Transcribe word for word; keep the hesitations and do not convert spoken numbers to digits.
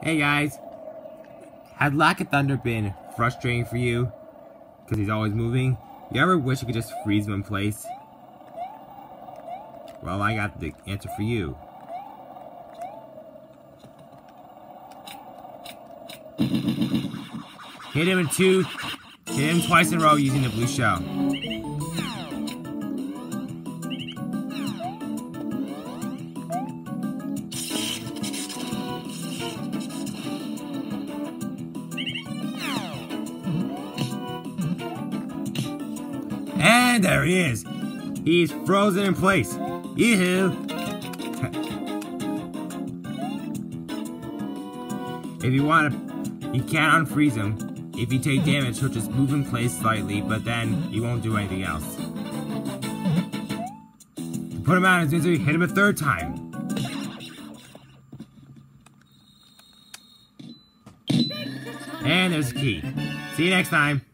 Hey guys, has Lakithunder been frustrating for you? Because he's always moving? You ever wish you could just freeze him in place? Well, I got the answer for you. Hit him in two, hit him twice in a row using the blue shell. And there he is! He's frozen in place! Yoo-hoo! If you want to, you can't unfreeze him. If you take damage, he'll just move in place slightly, but then he won't do anything else. To put him out, as soon as you hit him a third time. And there's the key. See you next time.